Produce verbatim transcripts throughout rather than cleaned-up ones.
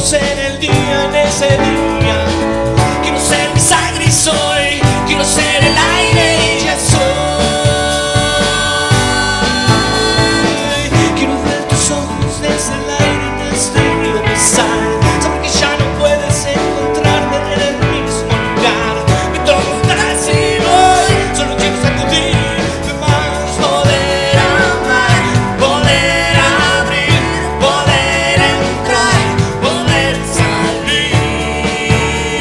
ser el día en ese día. Quiero ser mi sangre y soy, quiero ser el aire y ya soy. Quiero ver tus ojos desde el aire en este río pasar, saber que ya no puedes encontrarme en el mismo lugar. Me tomas y voy, solo quiero sacudirme más, poder amar, poder abrir, poder entrar, poder salir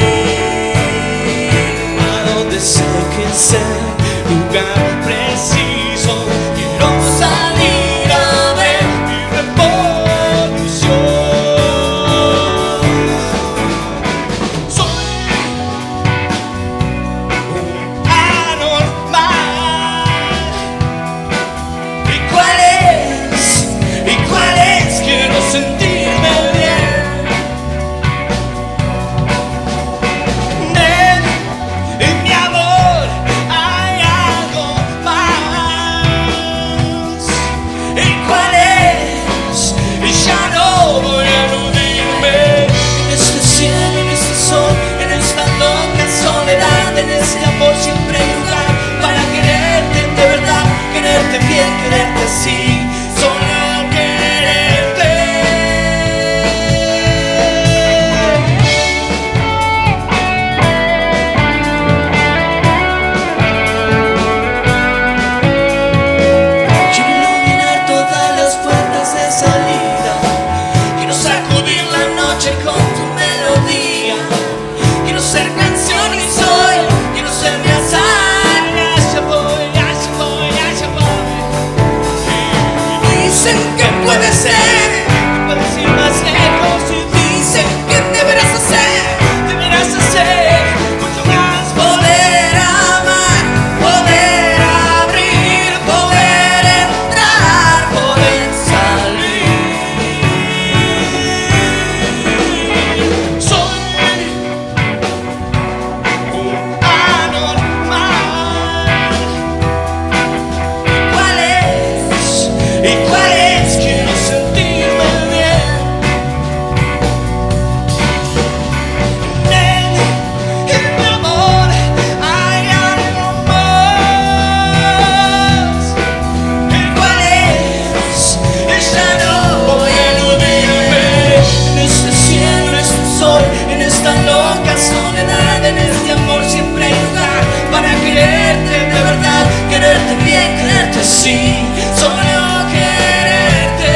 a donde sé que es el lugar preciso. Quiero salir a ver mi revolución. Soy un anormal. ¿Y cuál es? ¿Y cuál es? Quiero sentirme bien. Ven, en mi amor hay algo más. ¿Y cuál es? Y ya no voy a eludirme. En este cielo, en este sol, en esta loca soledad, en este amor siempre hay lugar para quererte de verdad, quererte bien, quererte así, solo quererte. Quiero iluminar todas las puertas de salida. Quiero sacudir la noche con tu melodía. Quiero ser canción y soy, quiero ser mi azar. Allá voy, allá voy, allá voy. Y dicen que puede ser, que puedes ir más lejos. Y dicen que deberás hacer, deberás hacer mucho más. Poder amar, poder abrir, poder entrar, poder salir. Soy un anormal. ¿Cuál es? ¿Y cuál es? Quiero sentirme bien. Ven, en mi amor hay algo más. ¿Y cuál es? Y ya no voy a eludirme. En este cielo, en este sol, en esta loca soledad, en este amor siempre hay lugar para quererte de verdad, quererte bien, quererte así, solo quererte.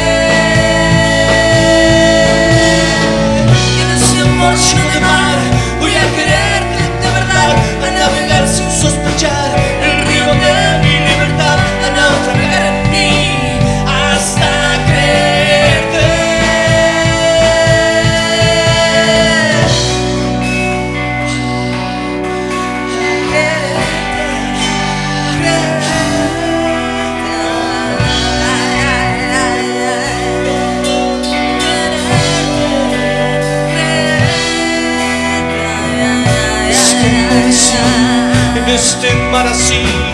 Y en ese amor lleno de mar voy a quererte de verdad, a navegar sin sospechar el río de mi libertad, a naufragar en mí hasta creerte. En este mar así